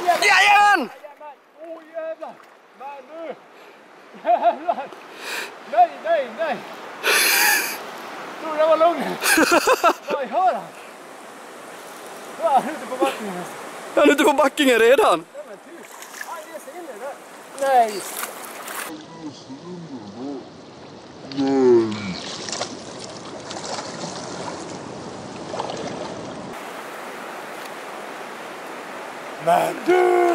Jajamän! Åh jävlar! Men nu! Jävlar! Nej! Tror jag var lugn. Vad gör han? Han är ute på backingen. Han är ute på backingen redan. Nej men typ. Han reser in i det. Nej. Men du!